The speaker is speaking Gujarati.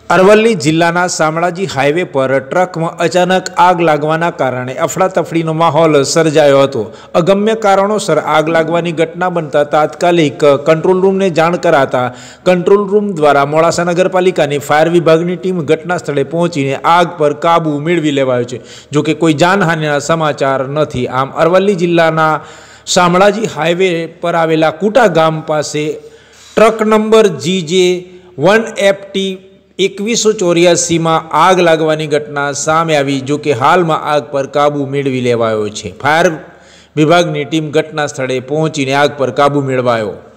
અરવલ્લી જિલ્લાના શામળાજી હાઈવે પર ટ્રકમાં અચાનક આગ લાગવાના કારણે અફડાતફડીનો માહોલ સર્જાયો હતો। અગમ્ય કારણોસર આગ લાગવાની ઘટના બનતા તાત્કાલિક કંટ્રોલ રૂમને જાણ કરાતા કંટ્રોલ રૂમ દ્વારા મોડાસા નગરપાલિકાની ફાયર વિભાગની ટીમ ઘટના સ્થળે પહોંચીને આગ પર કાબૂ મેળવી લેવાયો છે। જોકે કોઈ જાનહાનિના સમાચાર નથી। આમ અરવલ્લી જિલ્લાના શામળાજી હાઈવે પર આવેલા કુટા ગામ પાસે ટ્રક નંબર GJ1FT 2184 में आग लगवानी घटना सामे आई। जो कि हाल में आग पर काबू मेळवी लेवायो छे। फायर विभाग की टीम घटना स्थले पहुंचीने आग पर काबू मेळवायो।